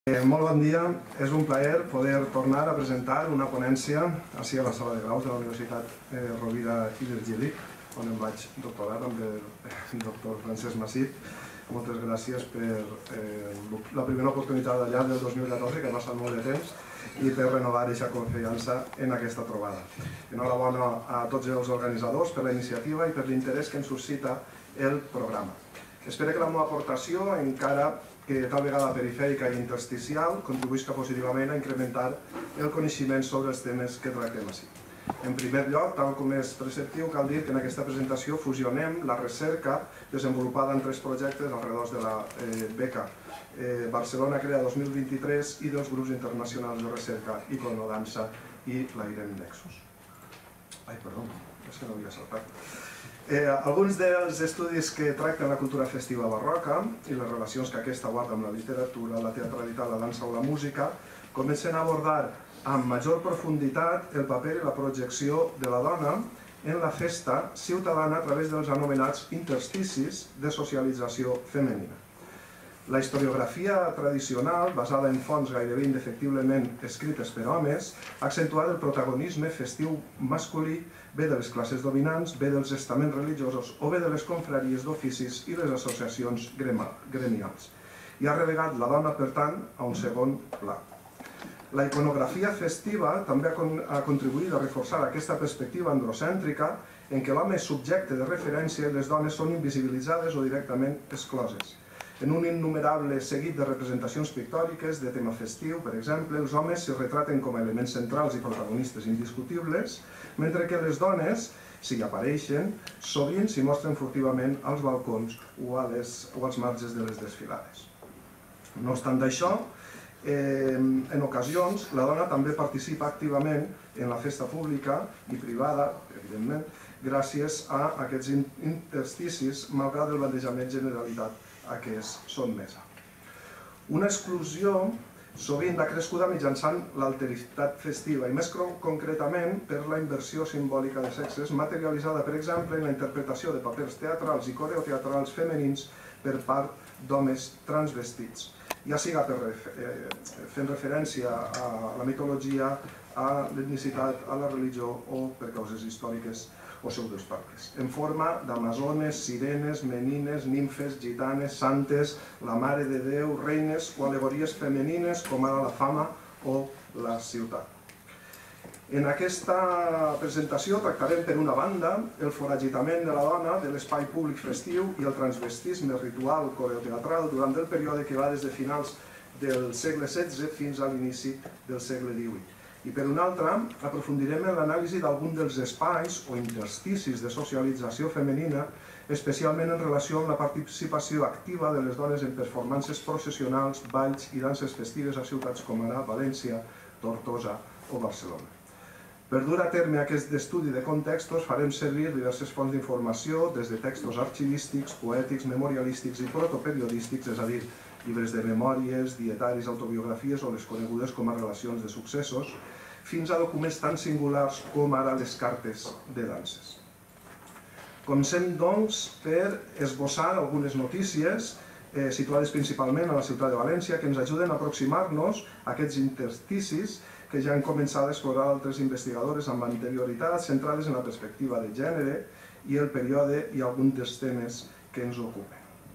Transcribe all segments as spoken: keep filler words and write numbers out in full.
Molt bon dia, és un plaer poder tornar a presentar una ponència així a la sala de graus de la Universitat Rovira i Virgili, on em vaig doctorar amb el doctor Francesc Masip. Moltes gràcies per la primera oportunitat d'allà del dos mil catorze, que ha passat molt de temps, i per renovar aquesta confiança en aquesta trobada. Enhorabona a tots els organitzadors per la iniciativa i per l'interès que ens suscita el programa. Espero que la meva aportació, encara que tal vegada perifèrica i intersticial, contribuïsca positivament a incrementar el coneixement sobre els temes que tractem així. En primer lloc, tal com és preceptiu, cal dir que en aquesta presentació fusionem la recerca desenvolupada en tres projectes alrededor de la beca Barcelona Crea dos mil vint-i-tres i dels grups internacionals de recerca Iconodansa i l'Airem Nexus. Ai, perdó, és que no havia saltat. Alguns dels estudis que tracten la cultura festiva barroca i les relacions que aquesta guarda amb la literatura, la teatralitat, la dansa o la música comencen a abordar amb major profunditat el paper i la projecció de la dona en la festa ciutadana a través dels anomenats intersticis de socialització femenina. La historiografia tradicional, basada en fonts gairebé indefectiblement escrites per homes, ha accentuat el protagonisme festiu masculí bé de les classes dominants, bé dels estaments religiosos o bé de les confraries d'oficis i les associacions gremials, i ha relegat la dona, per tant, a un segon pla. La iconografia festiva també ha contribuït a reforçar aquesta perspectiva androcèntrica en què l'home és subjecte de referència i les dones són invisibilitzades o directament excloses. En un innumerable seguit de representacions pictòriques de tema festiu, per exemple, els homes s'hi retraten com a elements centrals i protagonistes indiscutibles, mentre que les dones, si hi apareixen, sovint s'hi mostren furtivament als balcons o als marges de les desfilades. No obstant això, en ocasions, la dona també participa activament en la festa pública i privada, evidentment, gràcies a aquests intersticis, malgrat el bandejament generalitat a què és sotmesa. Una exclusió sovint ha crescuda mitjançant l'alteritat festiva i més concretament per la inversió simbòlica de sexes materialitzada, per exemple, en la interpretació de papers teatrals i coreoteatrals femenins per part d'homes transvestits, ja siga fent referència a la mitologia, a l'etnicitat, a la religió o per causes històriques o pseudohistòriques, en forma d'amazones, sirenes, menines, nimfes, gitanes, santes, la Mare de Déu, reines o al·legories femenines com ara la fama o la ciutat. En aquesta presentació tractarem, per una banda, el foragitament de la dona de l'espai públic festiu i el transvestisme ritual coreoteatral durant el període que va des de finals del segle setze fins a l'inici del segle divuit. I per una altra, aprofundirem en l'anàlisi d'algun dels espais o intersticis de socialització femenina, especialment en relació amb la participació activa de les dones en performances processionals, balls i danses festives a ciutats com ara València, Tortosa o Barcelona. Per dur a terme aquest estudi de contextos farem servir diverses fonts d'informació, des de textos arxivístics, poètics, memorialístics i protoperiodístics, és a dir, llibres de memòries, dietaris, autobiografies o les conegudes com a relacions de successos, fins a documents tan singulars com ara les cartes de danses. Comencem, doncs, per esbossar algunes notícies situades principalment a la ciutat de València que ens ajuden a aproximar-nos a aquests intersticis que ja han començat a explorar altres investigadores amb anterioritat, centrades en la perspectiva de gènere i el període i alguns dels temes que ens ocupen.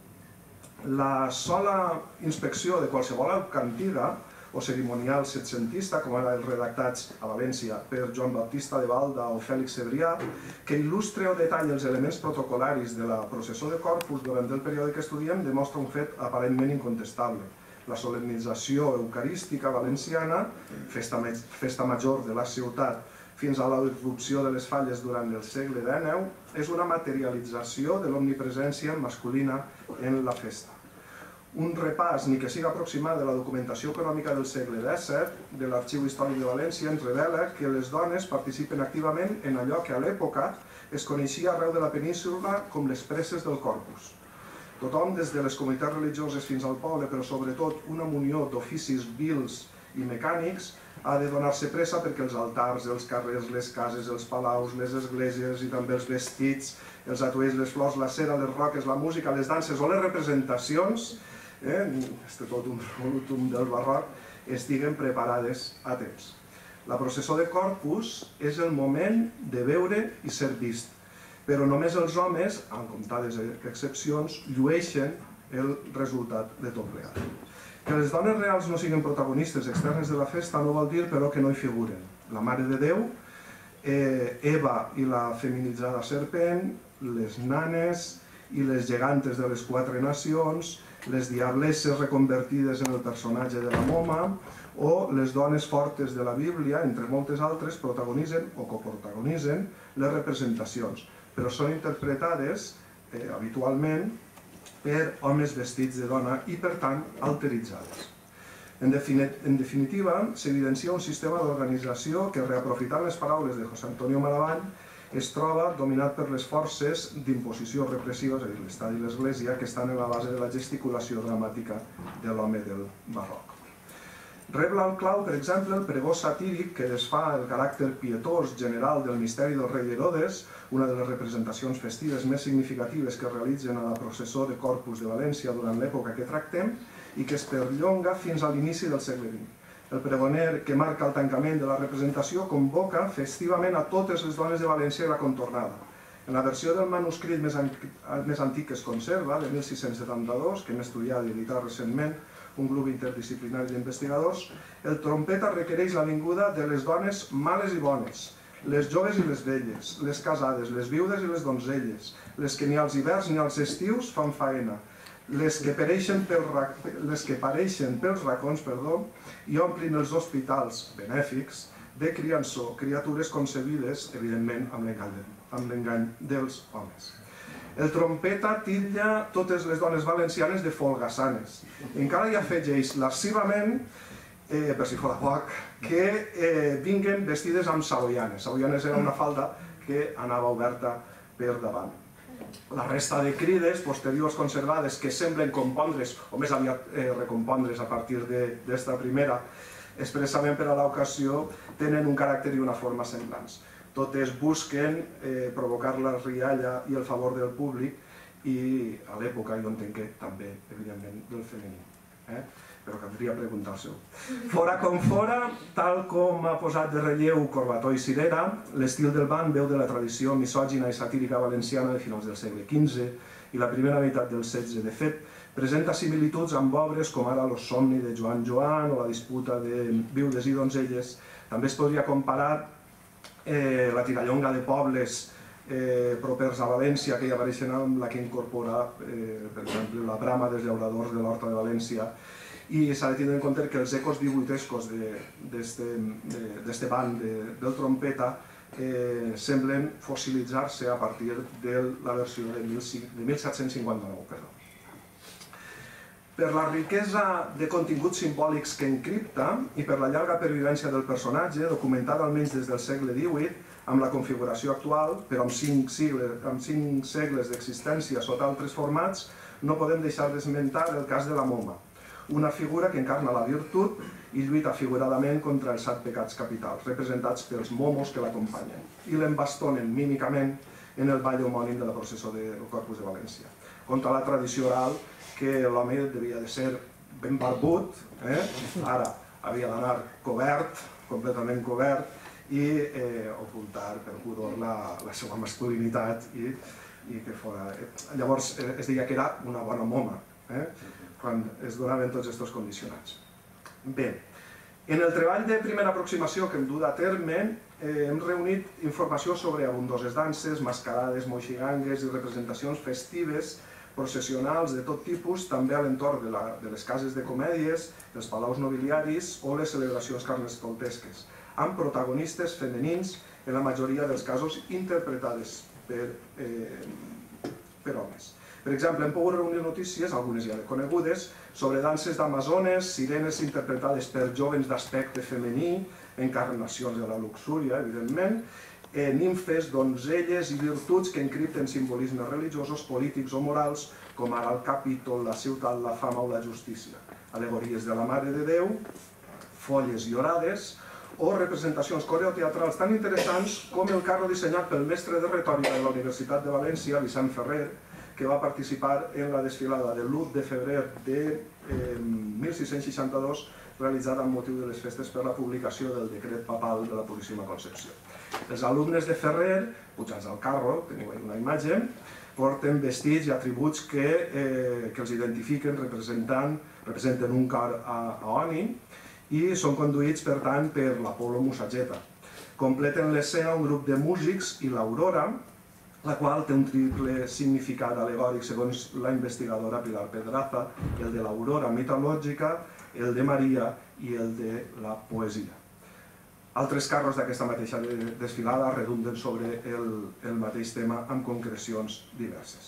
La sola inspecció de qualsevol cantiga o cerimonial setcentista, com ara els redactats a València per Joan Baptista de Balda o Fèlix Cebrià, que il·lustre o detalla els elements protocolaris de la processó de Corpus durant el període que estudiem, demostra un fet aparentment incontestable. La solemnització eucarística valenciana, festa major de la ciutat, fins a la irrupció de les falles durant el segle dènou, és una materialització de l'omnipresència masculina en la festa. Un repàs, ni que siga aproximat, de la documentació econòmica del segle dèsset de l'Arxiu Històric de València ens revela que les dones participen activament en allò que a l'època es coneixia arreu de la península com les presses del Corpus. Tothom, des de les comunitats religioses fins al poble, però sobretot una munió d'oficis vils i mecànics, ha de donar-se pressa perquè els altars, els carrers, les cases, els palaus, les esglésies i també els vestits, els atuells, les flors, la cera, les roques, la música, les danses o les representacions és tot un últim del barroc, estiguen preparades a temps. La processó de Corpus és el moment de veure i ser vist, però només els homes, en comptades excepcions, llueixen el resultat de tot plegat. Que les dones reals no siguin protagonistes externes de la festa no vol dir, però, que no hi figuren. La Mare de Déu, Eva i la feminitzada serpent, les nanes i les gegantes de les quatre nacions, les diablesses reconvertides en el personatge de la Moma, o les dones fortes de la Bíblia, entre moltes altres, protagonitzen o coprotagonitzen les representacions, però són interpretades habitualment per homes vestits de dona i, per tant, alteritzades. En definitiva, s'evidencia un sistema d'organització que, reaprofitant les paraules de José Antonio Malavall, es troba dominat per les forces d'imposició repressiva, és a dir, l'Estat i l'Església, que estan en la base de la gesticulació dramàtica de l'home del barroc. Rebla al clau, per exemple, el pregó satíric que desfà el caràcter pietós general del misteri del rei Herodes, una de les representacions festives més significatives que es realitzen a la processó de Corpus de València durant l'època que tractem i que es perllonga fins a l'inici del segle vint. El pregoner que marca el tancament de la representació convoca festivament a totes les dones de València i la contornada. En la versió del manuscrit més antic que es conserva, de mil sis-cents setanta-dos, que hem estudiat i editat recentment, un grup interdisciplinari d'investigadors, el trompeta requereix la vinguda de les dones males i bones, les joves i les velles, les casades, les viudes i les donzelles, les que ni als hiverns ni als estius fan faena, les que pareixen pels racons i omplin els hospitals benèfics de criançó, criatures concebides, evidentment, amb l'engany dels homes. El trompeta titlla totes les dones valencianes de folgassanes. Encara hi afegeix lascivament, per si fora poc, que vinguen vestides amb saboianes. Saboianes era una falda que anava oberta per davant. La resta de crides posteriors conservades que semblen compondre's, o més aviat recompondre's a partir d'esta primera, expressament per a l'ocasió, tenen un caràcter i una forma semblants. Totes busquen provocar la rialla i el favor del públic i a l'època jo entenc que també, evidentment, del femení. Però caldria preguntar-se-ho. Fora com fora, tal com ha posat de relleu Corbató i Cirera, l'estil del ball veu de la tradició misògina i satírica valenciana de finals del segle quinze i la primera meitat del setze. De fet, presenta similituds amb obres com ara Los somni de Joan Joan o la disputa de viudes i donzelles. També es podria comparar la tirallonga de pobles propers a València, que hi apareixen amb la que incorpora, per exemple, la brama dels llauradors de l'Horta de València, i s'ha de tenir en compte que els ecos divuitescos d'este ball del trompeta semblen fossilitzar-se a partir de la versió de mil set-cents cinquanta-nou. Per la riquesa de continguts simbòlics que encripta i per la llarga pervivència del personatge, documentada almenys des del segle divuit, amb la configuració actual, però amb cinc segles d'existència sota altres formats, no podem deixar d'esmentar el cas de la Moma, una figura que encarna la virtut i lluita figuradament contra els set pecats capitals, representats pels momos que l'acompanyen, i l'embastonen mímicament en el ball homònim de la processó del Corpus de València. Contra la tradició oral, que l'home devia de ser ben barbut, ara havia d'anar cobert, completament cobert, i ocultar per pudor la seva masculinitat i que fora... Llavors es deia que era una bona moma, quan es donaven tots aquests condicionants. Bé, en el treball de primera aproximació que hem dut a terme hem reunit informació sobre abundoses danses, mascarades, moixigangues i representacions festives processionals de tot tipus, també a l'entorn de les cases de comèdies, els palaus nobiliaris o les celebracions carnestoltesques, amb protagonistes femenins, en la majoria dels casos interpretades per homes. Per exemple, hem pogut reunir notícies, algunes ja conegudes, sobre danses d'amazones, sirenes interpretades per jovens d'aspecte femení, encarnacions de la luxúria, evidentment, nimfes, donzelles i virtuts que encripten simbolismes religiosos, polítics o morals, com ara el Capítol, la ciutat, la fama o la justícia, al·legories de la Mare de Déu, folles llorades o representacions coreoteatrals tan interessants com el carro dissenyat pel mestre de retòrica de la Universitat de València, Vicent Ferrer, que va participar en la desfilada de l'u de febrer de mil sis-cents seixanta-dos realitzada amb motiu de les festes per la publicació del decret papal de la Puríssima Concepció. Els alumnes de Ferrer, pujats al carro, teniu una imatge, porten vestits i atributs que els identifiquen representen un cor aoni i són conduïts, per tant, per l'Apolo Mussageta. Completen l'escena un grup de músics i l'Aurora, la qual té un triple significat alegòric segons la investigadora Pilar Pedraza, el de l'Aurora mitològica, el de Maria i el de la poesia. Altres carros d'aquesta mateixa desfilada redunden sobre el mateix tema amb concrecions diverses.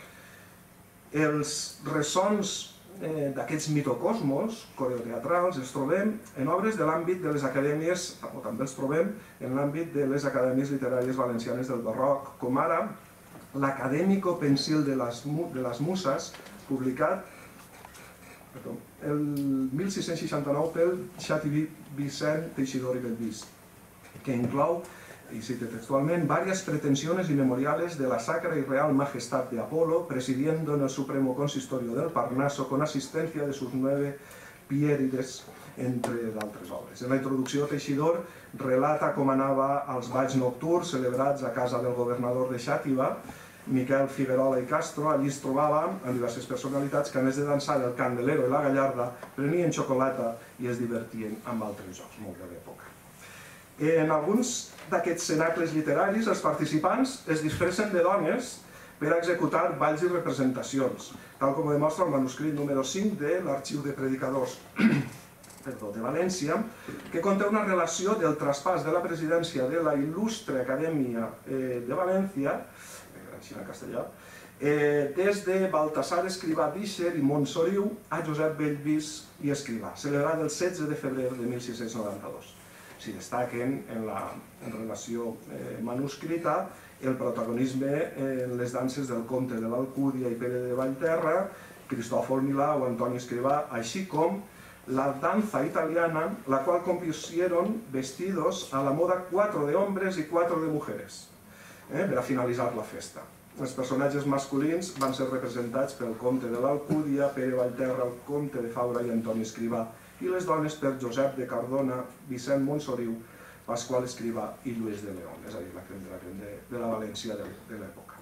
Els ressons d'aquests mitocosmos coreoteatrals els trobem en obres de l'àmbit de les acadèmies, o també els trobem en l'àmbit de les acadèmies literàries valencianes del barroc, com ara l'Académico Pensil de les Muses, publicat el mil sis-cents seixanta-nou pel xativí Vicent Teixidor i Bellvís, que inclou, y cite textualment, varias pretensiones y memoriales de la Sacra y Real Majestad de Apolo, presidiendo en el Supremo Consistorio del Parnaso con asistencia de sus nueve piérides, entre d'altres obres. En la introducció, Teixidor relata com anava als balls nocturns celebrats a casa del governador de Xàtiva, Miquel Figuerola i Castro. Allí es trobava amb diverses personalitats que, a més de dansar el Candelero i la Gallarda, prenien xocolata i es divertien amb altres jocs, molt de l'època. En alguns d'aquests cenacles literaris, els participants es disfressen de dones per a executar balls i representacions, tal com ho demostra el manuscrit número cinc de l'Arxiu de Predicadors de València, que conté una relació del traspàs de la presidència de la Il·lustre Acadèmia de València, en castellà, des de Baltasar Escrivà d'Íxer i Montsoriu a Josep Bellvís i Escrivà, celebrat el setze de febrer de mil sis-cents noranta-dos. S'hi destaquen en la relació manuscrita el protagonisme en les danses del comte de l'Alcúdia i Pere de Vallterra, Cristòfol Milà o Antoni Escrivà, així com la danza italiana, la cual compusieron vestidos a la moda cuatro de hombres y cuatro de mujeres, per a finalitzar la festa. Els personatges masculins van ser representats pel comte de l'Alcúdia, Pere Vallterra, el comte de Fabra i Antoni Escrivà, i les dones per Josep de Cardona, Vicent Montsoriu, Pasqual Escrivà i Lluís de León, és a dir, la crem de la crem de la València de l'època.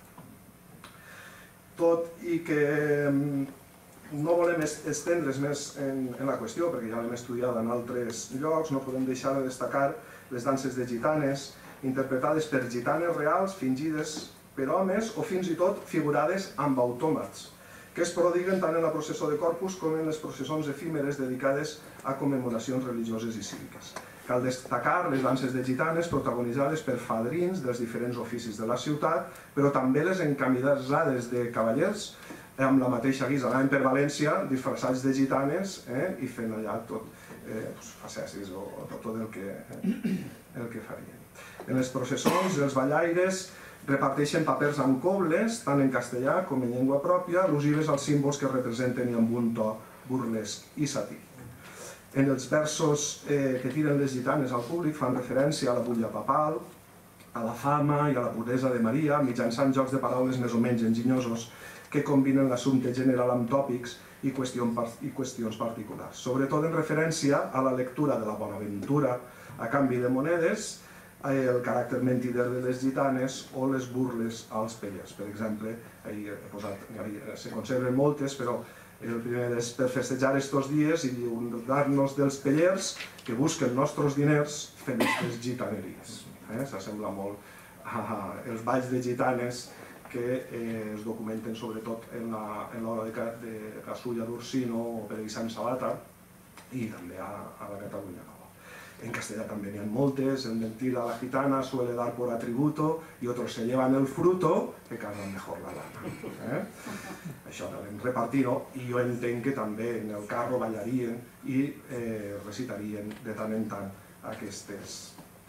Tot i que no volem estendre's més en la qüestió, perquè ja l'hem estudiada en altres llocs, no podem deixar de destacar les danses de gitanes, interpretades per gitanes reals, fingides per homes o fins i tot figurades amb autòmats, que es prodiguen tant en la processó de Corpus com en les processons efímeres dedicades a commemoracions religioses i cíviques. Cal destacar les danses de gitanes protagonitzades per fadrins dels diferents oficis de la ciutat, però també les encamisades de cavallers amb la mateixa guisa. Anaven per València disfressats de gitanes i fent allà tot, facessis o tot el que farien. En les processons, els ballaires reparteixen papers amb cobles, tant en castellà com en llengua pròpia, al·lusives als símbols que representen i amb un to burlesc i satíric. En els versos que tiren les gitanes al públic fan referència a la butlla papal, a la fama i a la puresa de Maria, mitjançant jocs de paraules més o menys enginyosos que combinen l'assumpte general amb tòpics i qüestions particulars, sobretot en referència a la lectura de la Bonaventura a canvi de monedes, el caràcter mentider de les gitanes o les burles als pellers. Per exemple, se conserven moltes, però el primer és per festejar estos dies i lliurar-nos dels pellers que busquen nostres diners fent aquestes gitaneries. S'assembla molt als balls de gitanes que es documenten sobretot en l'obra de Casulla d'Ursino o per Sant Sabata i també a la Catalunya Nova. En castellà també n'hi ha moltes, el mentir a la gitana suele dar por atributo y otros se llevan el fruto que cargan mejor la lana. Això també repartir-ho i jo entenc que també en el carro ballarien i recitarien de tant en tant aquests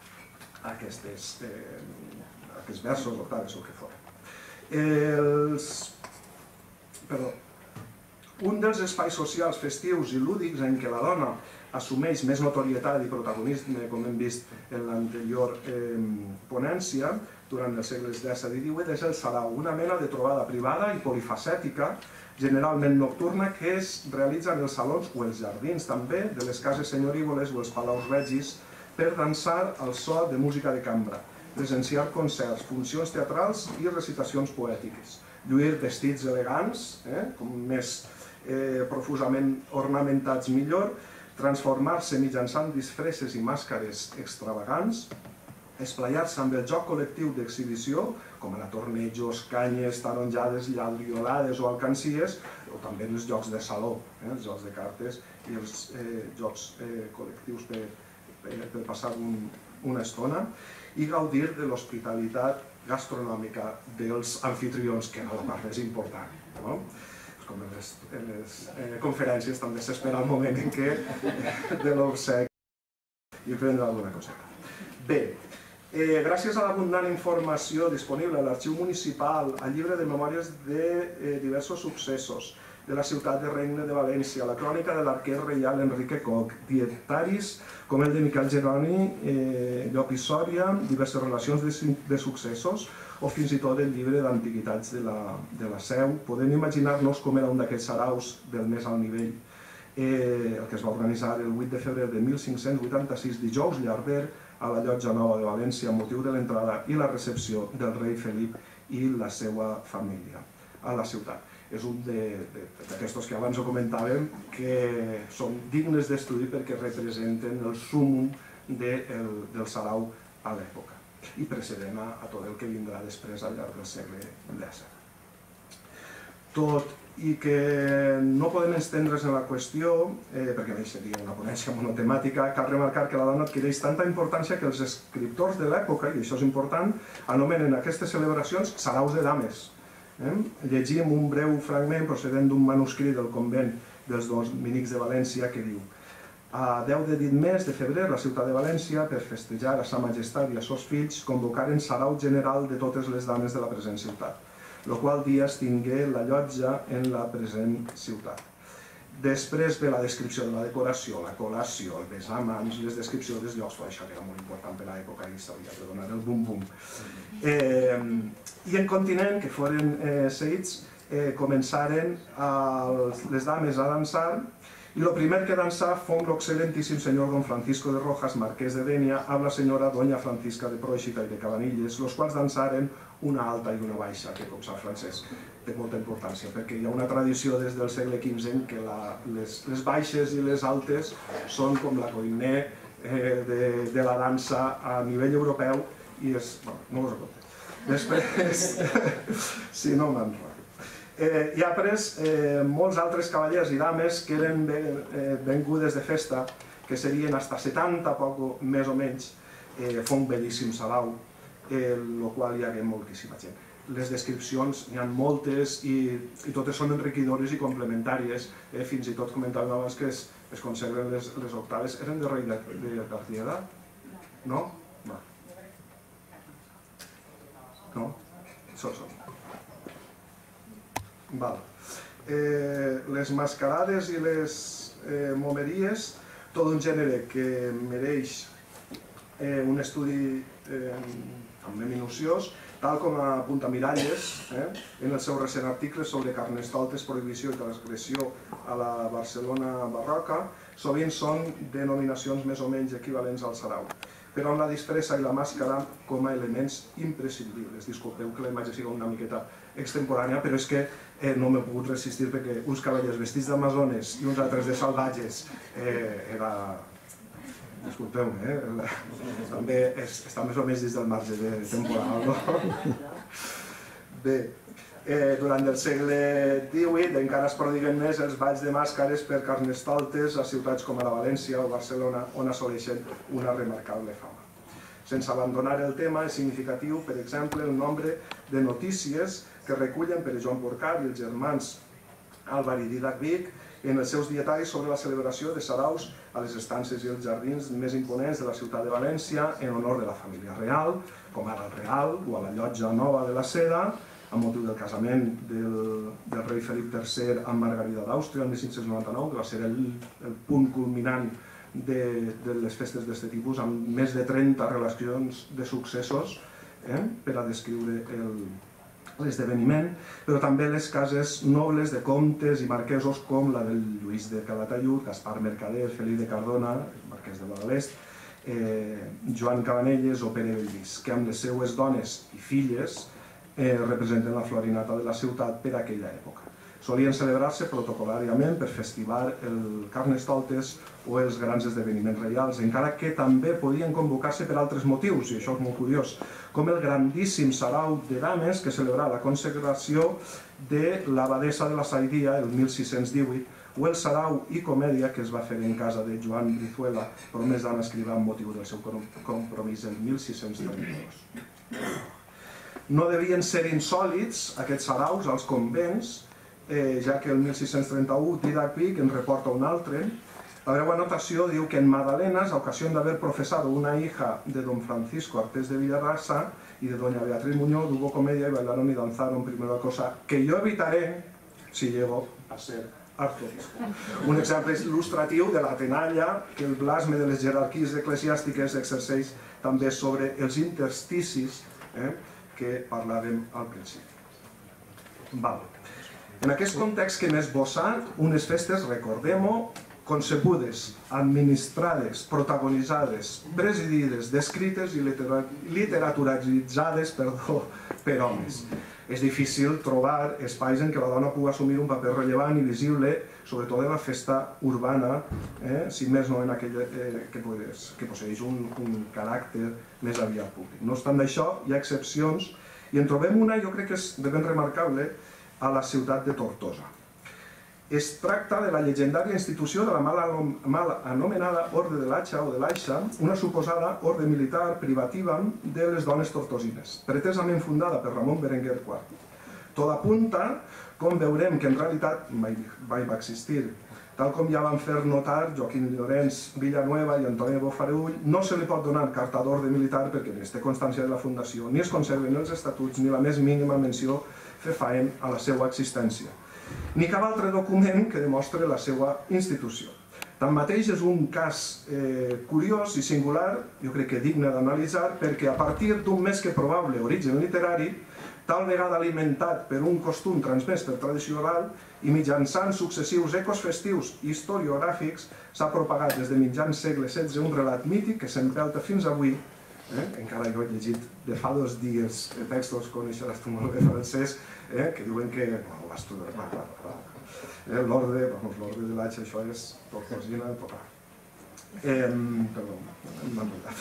versos o tales o que fora. Perdó. Un dels espais socials festius i lúdics en què la dona assumeix més notorietat i protagonisme, com hem vist en l'anterior ponència, durant els segles disset i divuit, és el sarau, una mena de trobada privada i polifacètica, generalment nocturna, que es realitza en els salons o els jardins també de les cases senyorívoles o els palaus regis per dansar al so de música de cambra, presenciar concerts, funcions teatrals i recitacions poètiques, lluir vestits elegants, com més profusament ornamentats millor, transformar-se mitjançant disfresses i màscares extravagants, esplaiar-se amb el joc col·lectiu d'exhibició, com ara tornejos, canyes, taronjades, lladriolades o alcancies, o també els jocs de saló, els jocs de cartes i els jocs col·lectius per passar una estona, i gaudir de l'hospitalitat gastronòmica dels anfitrions, que era la part més important. Com en les conferències també s'espera el moment en què de l'obsequi i prendre alguna coseta. Bé, gràcies a l'abundant informació disponible a l'Arxiu Municipal, al llibre de memòries de diversos successos de la ciutat de Regne de València, la crònica de l'arquer reial Enrique Coc, dietaris com el de Miquel Jeroni, Llop i Sòria, diverses relacions de successos, o fins i tot el llibre d'antiguitats de la Seu. Podem imaginar-nos com era un d'aquests saraus del més alt nivell, el que es va organitzar el vuit de febrer de mil cinc-cents vuitanta-sis, dijous llarder, a la Llotja Nova de València, amb motiu de l'entrada i la recepció del rei Felip i la seva família a la ciutat. És un d'aquests que abans ho comentàvem, que són dignes d'estudi perquè representen el súmmum del sarau a l'època i precedent a tot el que vindrà després al llarg del segle disset. Tot i que no podem estendre's en la qüestió, perquè bé, seria una ponència monotemàtica, cal remarcar que la dona adquireix tanta importància que els escriptors de l'època, i això és important, anomenen aquestes celebracions saraus de dames. Llegim un breu fragment procedent d'un manuscrit del convent dels Dominics de València que diu: a deu de dit mes de febrer, la ciutat de València, per festejar a sa majestat i a sos fills, convocaren sarau general de totes les dames de la present ciutat, el qual dia es tingué la llotja en la present ciutat. Després ve la descripció de la decoració, la col·lació, el besamans, les descripcions dels llocs, això era molt important per a l'època i s'havia de donar el bum-bum. I en continent, que foren seguits, començaren les dames a dansar, i el primer que dansà fou l'excel·lentíssim senyor don Francisco de Rojas, marquès de Dénia, amb la senyora doña Francisca de Pròixita i de Cabanilles, els quals dansaren una alta i una baixa, que com sap Francesc té molta importància, perquè hi ha una tradició des del segle quinze en què les baixes i les altes són com la coiné de la dansa a nivell europeu i és... no us ho conté. Després, si no m'enrotllo. Hi ha après molts altres cavallers i dames que eren vengudes de festa, que serien fins a setanta, poc més o menys, fa un bellíssim sarau, el qual hi hagué moltíssima gent. Les descripcions n'hi ha moltes i totes són enriquidores i complementàries, fins i tot comentàvem abans que es conserven les octaves. Eren de rei de Cartiera? No? No. No? Són, són. Les mascarades i les momeries, tot un gènere que mereix un estudi també minuciós, tal com apunta Miralles en el seu recent article sobre Carnestoltes, prohibició i transgressió a la Barcelona barroca, sovint són denominacions més o menys equivalents al sarau, però amb la disfressa i la màscara com a elements imprescindibles. Disculpeu que la imatge sigui una miqueta extemporània, però és que no m'he pogut resistir perquè uns cavallers vestits d'amazones i uns altres de salvatges era... Disculpeu-me, també està més o menys dins del marge temporal, no? Bé, durant el segle divuit encara es prodiguen més els balls de màscares per carnestoltes a ciutats com ara València o Barcelona, on assoleixen una remarcable fama. Sense abandonar el tema, és significatiu, per exemple, el nombre de notícies que recullen per Joan Porcar i els germans Álvar i Dídac Vic en els seus dietaris sobre la celebració de saraus a les estances i els jardins més imponents de la ciutat de València en honor de la família real, com ara el Real o a la Llotja Nova de la Seda, amb motiu del casament del rei Felip tercer amb Margarida d'Àustria el mil cinc-cents noranta-nou, que va ser el punt culminant de les festes d'aquest tipus, amb més de trenta relacions de successos per a descriure l'esdeveniment, però també les cases nobles de comtes i marquesos com la del Lluís de Calatayud, Gaspar Mercader, Felip de Cardona, marquès de Guadalest, Joan Cabanelles o Pere Bellvís, que amb les seues dones i filles representen la florinata de la ciutat per aquella època. Solien celebrar-se protocolàriament per festivar el Carnestoltes o els grans esdeveniments reials, encara que també podien convocar-se per altres motius, i això és molt curiós, com el grandíssim sarau de dames que celebra la consagració de l'abadessa de la Sairia el mil sis-cents divuit, o el sarau i comèdia que es va fer en casa de Joan Brizuela, promès d'Anna Escrivà amb motiu del seu compromís el mil sis-cents trenta-dos. No devien ser insòlits aquests saraus als convents, ja que el mil sis-cents trenta-u Didac Vic en reporta un altre. La breu anotació diu que en Madalenas, a ocasión de haber profesado una hija de don Francisco Artés de Villarrasa y de doña Beatriz Muñoz, hubo comedia y bailaron y danzaron primera cosa que yo evitaré si llego a ser arzobispo. Un exemple il·lustratiu de la tenalla que el blasme de les jerarquies eclesiàstiques exerceix també sobre els intersticis que parlàvem al principi. En aquest context que hem esbossat, unes festes, recordem-ho, concebudes, administrades, protagonitzades, presidides, descrites i literaturitzades per homes. És difícil trobar espais en què la dona pugui assumir un paper rellevant i visible, sobretot en la festa urbana, si més no en aquella que posseeix un caràcter més aviat públic. No obstant això, hi ha excepcions, i en trobem una, jo crec que és de ben remarcable, a la ciutat de Tortosa. Es tracta de la llegendària institució de la mal anomenada Orde de l'Aixa o de l'Aixa, una suposada orde militar privativa de les dones tortosines, pretesament fundada per Ramon Berenguer quart. Tot apunta, com veurem que en realitat mai va existir. Tal com ja van fer notar Joaquim Llorenç Villanueva i Antoni Bofarull, no se li pot donar carta d'orde militar perquè ni es té constància de la fundació, ni es conserven els estatuts, ni la més mínima menció fefaent a la seva existència, ni cap altre document que demostre la seva institució. Tanmateix és un cas curiós i singular, jo crec que digne d'analitzar, perquè a partir d'un més que probable origen literari, tal vegada alimentat per un costum transmès per tradició oral i mitjançant successius ecos festius historiogràfics, s'ha propagat des de mitjans segle setze un relat mític que s'empelta fins avui. Encara jo he llegit de fa dos dies textos, coneixeràs tu molt bé francès, que diuen que l'orde de l'Aixa, això és tortosina total. Perdó, m'han enredat.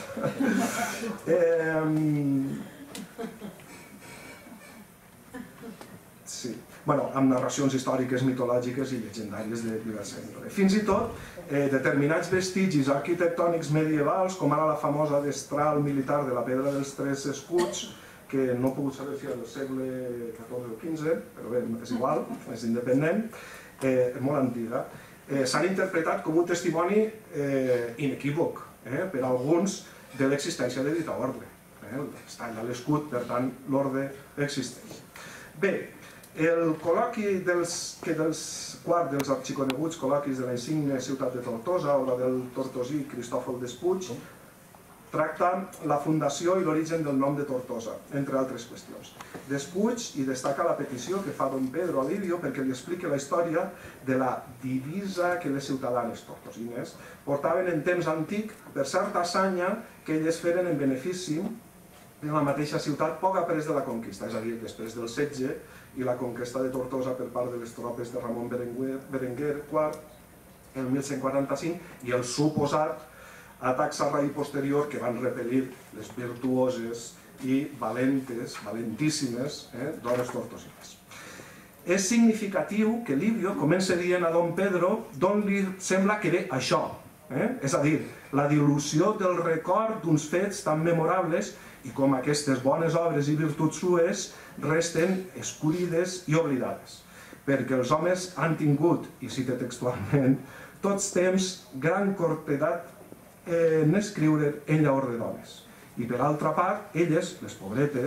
Sí, amb narracions històriques, mitològiques i llegendàries de diversa índole. Fins i tot, determinats vestigis arquitectònics medievals, com ara la famosa destral militar de la Pedra dels Tres Escuts, que no he pogut saber si era del segle catorze o quinze, però bé, és igual, és independent, és molt antiga, s'han interpretat com un testimoni inequívoc per a alguns de l'existència de dita ordre. Està allà l'escut, per tant, l'ordre existeix. Bé, el col·loqui que dels quart dels arxiconeguts col·loquis de la insigne ciutat de Tortosa o la del tortosí Cristòfol Despuig tracta la fundació i l'origen del nom de Tortosa, entre altres qüestions. Despuig hi destaca la petició que fa don Pedro a Livio perquè li expliqui la història de la divisa que les ciutadanes tortosines portaven en temps antic per certa assanya que elles feren en benefici de la mateixa ciutat poc après de la conquista, és a dir, després del setge i la conquesta de Tortosa per part de les tropes de Ramon Berenguer quart el mil cent quaranta-cinc i el suposat atac sarraí posterior que van repel·lir les virtuoses i valentes, valentíssimes dones tortosines. És significatiu que Livio comença dient a don Pedro d'on li sembla que ve això, és a dir, la dilució del record d'uns fets tan memorables i com aquestes bones obres i virtuts sues resten escurides i oblidades, perquè els homes han tingut, i cita textualment, tots temps gran cortedat en escriure en llaor de dones. I per altra part, elles, les pobretes,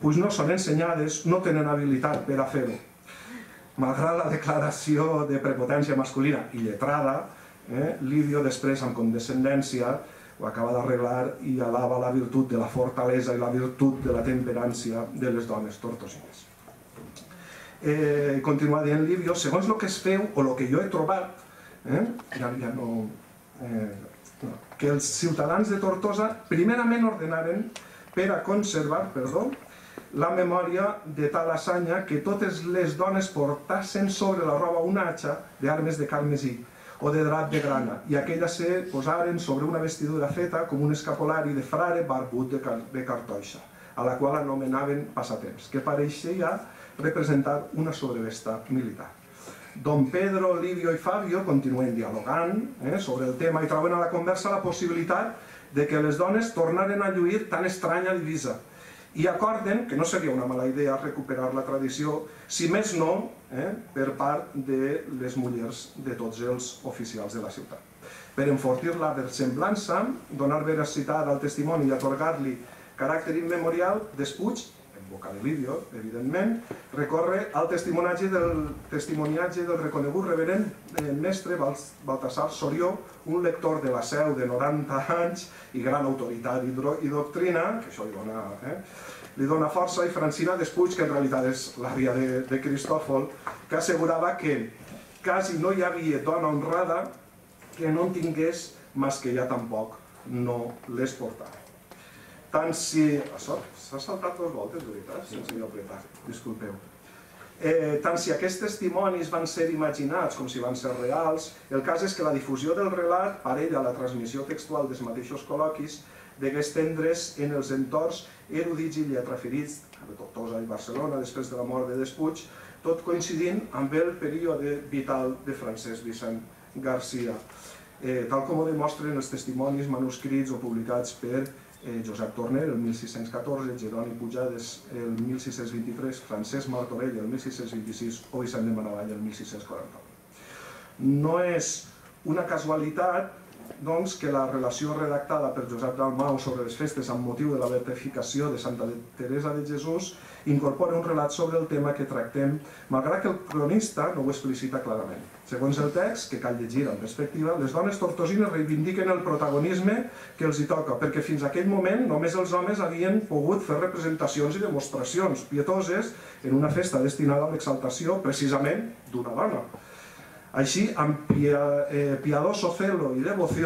pues no són ensenyades, no tenen habilitat per a fer-ho. Malgrat la declaració de prepotència masculina i lletrada, Lidio després, amb condescendència, ho acaba d'arreglar i alaba la virtut de la fortalesa i la virtut de la temperància de les dones tortosines. Continua dient Livio, segons el que es feu o el que jo he trobat, que els ciutadans de Tortosa primerament ordenaren per a conservar, perdó, la memòria de tal hassanya que totes les dones portassen sobre la roba una atxa d'armes de carmesí o de drap de grana, i aquelles se posaren sobre una vestidura feta com un escapolari de frare barbut de cartoixa, a la qual anomenaven passatemps, que pareixia representar una sobrevesta militar. Don Pedro, Livio i Fabio continuen dialogant sobre el tema i troben a la conversa la possibilitat de que les dones tornaren a lluir tan estranya divisa i acorden que no seria una mala idea recuperar la tradició, si més no, per part de les mullers de tots els oficials de la ciutat. Per enfortir la versemblança, donar veracitat al testimoni i atorgar-li caràcter immemorial, Despuig, en boca de Livio, evidentment, recorre al testimoniatge del reconegut reverend mestre Baltasar Sorió, un lector de la Seu de noranta anys i gran autoritat i doctrina, que això li dona força, i Francina Despuig, que en realitat és l'àvia de Cristòfol, que assegurava que quasi no hi havia dona honrada que no en tingués, mas que ja tampoc no les portava. Tant si... S'ha saltat dues voltes, de veritat, sense jo apretar, disculpeu. Tant si aquests testimonis van ser imaginats com si van ser reals, el cas és que la difusió del relat, parella a la transmissió textual dels mateixos col·loquis, degué estendre's en els entorns erudits i lletraferits de Tortosa i Barcelona després de la mort de Despuig, tot coincidint amb el període vital de Francesc Vicent Garcia, tal com ho demostren els testimonis manuscrits o publicats per Josep Torner el mil sis-cents catorze, Jeroni Pujades el mil sis-cents vint-i-tres, Francesc Martorell el mil sis-cents vint-i-sis o Vicent de Maravall el mil sis-cents quaranta-u. No és una casualitat doncs, que la relació redactada per Josep Dalmau sobre les festes amb motiu de la beatificació de Santa Teresa de Jesús incorpora un relat sobre el tema que tractem, malgrat que el cronista no ho explicita clarament. Segons el text, que cal llegir en perspectiva, les dones tortosines reivindiquen el protagonisme que els hi toca, perquè fins a aquell moment només els homes havien pogut fer representacions i demostracions pietoses en una festa destinada a l'exaltació precisament d'una dona. Així, amb piadoso celo i devoció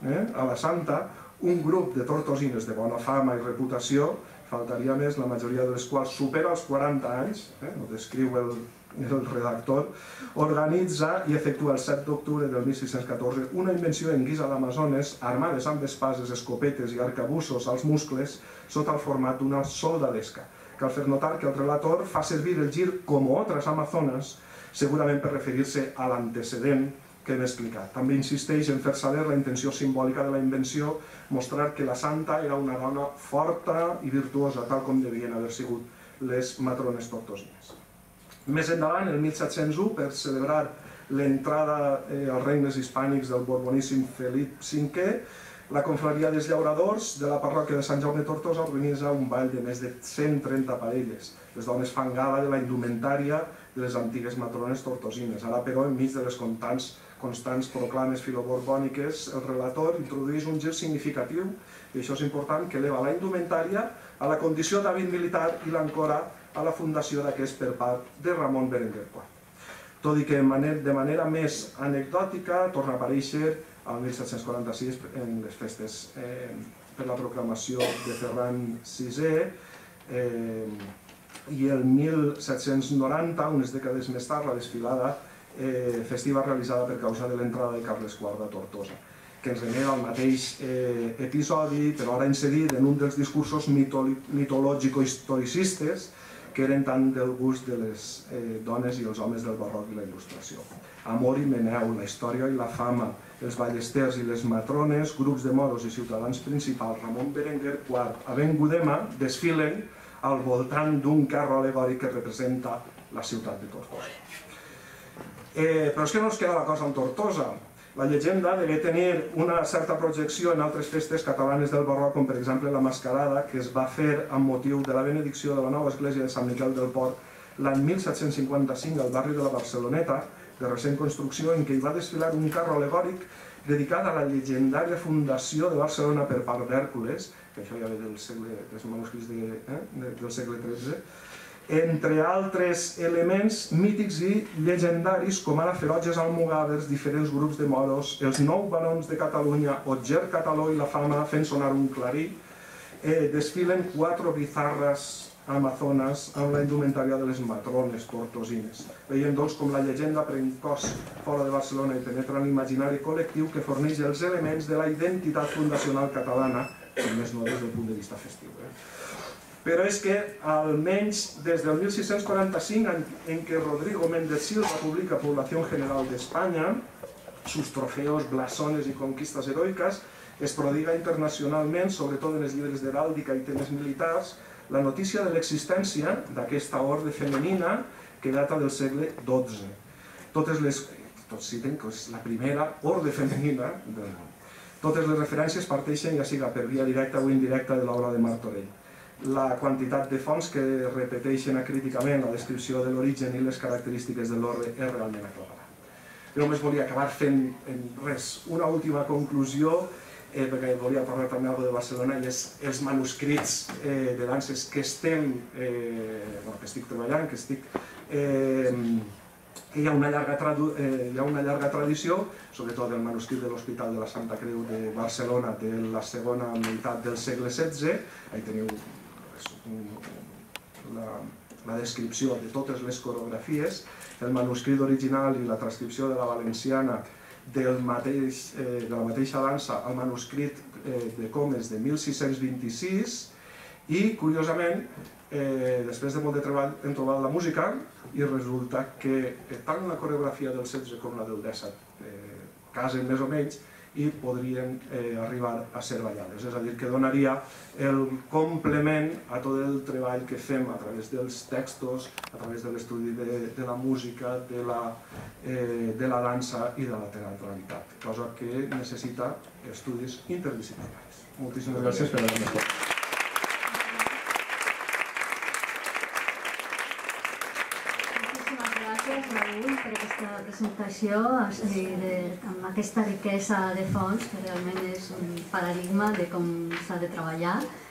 a la santa, un grup de tortosines de bona fama i reputació, faltaria més, la majoria de les quals supera els quaranta anys, ho descriu el redactor, organitza i efectua el set d'octubre del mil sis-cents catorze una invenció en guisa d'amazones armades amb espases, escopetes i arcabussos als muscles sota el format d'una soldadesca. Cal fer notar que el relator fa servir el gir como otras amazonas, segurament per referir-se a l'antecedent que hem explicat. També insisteix en fer saber la intenció simbòlica de la invenció, mostrar que la santa era una dona forta i virtuosa, tal com devien haver sigut les matrones tortosines. Més endavant, el mil set-cents u, per celebrar l'entrada als regnes hispànics del borboníssim Felip cinquè, la confraria dels llauradors de la parròquia de Sant Jaume de Tortosa organitza un ball de més de cent trenta parelles. Les dones fan gala de la indumentària de les antigues matrones tortosines. Ara, però, enmig de les constants constants proclames filoborbòniques, el relator introdueix un gir significatiu, i això és important, que eleva la indumentària a la condició d'hàbit militar i l'ancora a la fundació d'aquest per part de Ramon Berenguer quart. Tot i que de manera més anecdòtica torna a aparèixer al mil set-cents quaranta-sis en les festes per la proclamació de Ferran sisè, i el mil set-cents noranta, unes dècades més tard, la desfilada festiva realitzada per causa de l'entrada de Carles quart a Tortosa, que ens remet al mateix episodi, però ara inserit en un dels discursos mitològico-historicistes que eren tant del gust de les dones i els homes del barroc i la il·lustració. Amor i Meneu, la història i la fama, els ballesters i les matrones, grups de moros i ciutadans principals, Ramon Berenguer quart, a Ben Gudema, desfilen al voltant d'un carro alegòric que representa la ciutat de Tortosa. Però és que no es queda la cosa en Tortosa. La llegenda degué tenir una certa projecció en altres festes catalanes del barroc, com per exemple la Mascarada, que es va fer amb motiu de la benedicció de la nova església de Sant Miquel del Port l'any mil set-cents cinquanta-cinc al barri de la Barceloneta, de recent construcció, en què hi va desfilar un carro alegòric dedicat a la llegendària fundació de Barcelona per part d'Hèrcules, que això ja ve del segle, dels manuscrits de, eh, del segle tretze, entre altres elements mítics i llegendaris com ara ferotges almogàvers, diferents grups de moros, els nou barons de Catalunya, Otger Cataló i la Fama fent sonar un clarí, eh, desfilen quatre bizarres amazones amb la indumentària de les matrones tortosines. Veiem doncs com la llegenda pren cos fora de Barcelona i penetra en l'imaginari col·lectiu que forneix els elements de la identitat fundacional catalana, més no des del punt de vista festiu. Eh? Però és que, almenys des del mil sis-cents quaranta-cinc, en què Rodrigo Méndez Silva publica Población General d'Espanya, sus trofeos, blasones i conquistas heroicas, es prodiga internacionalment, sobretot en els llibres d'heràldica i temes militars, la notícia de l'existència d'aquesta orde femenina que data del segle dotze. Totes les... Tots citen que és la primera orde femenina del món. Totes les referències parteixen, ja siga per via directa o indirecta, de l'obra de Martorell. La quantitat de fonts que repeteixen acríticament la descripció de l'origen i les característiques de l'orde és realment aclarada. Jo només volia acabar fent res, una última conclusió, perquè volia parlar també de Barcelona, i és els manuscrits de danses que estem, que estic treballant, que estic... que hi ha una llarga tradició, sobretot del manuscrit de l'Hospital de la Santa Creu de Barcelona de la segona meitat del segle setze, ahí teniu la descripció de totes les coreografies, el manuscrit original i la transcripció de la valenciana de la mateixa dansa al manuscrit de Comes de mil sis-cents vint-i-sis, i, curiosament, després de molt de treball hem trobat la música i resulta que tant la coreografia del setze com la del disset casen més o menys i podrien arribar a ser ballades. És a dir, que donaria el complement a tot el treball que fem a través dels textos, a través de l'estudi de la música, de la dansa i de la teatralitat, cosa que necessita estudis interdisciplinaris. Moltíssimes gràcies per haver-me escoltat. Raül, per aquesta presentació amb aquesta riquesa de fons que realment és un paradigma de com s'ha de treballar.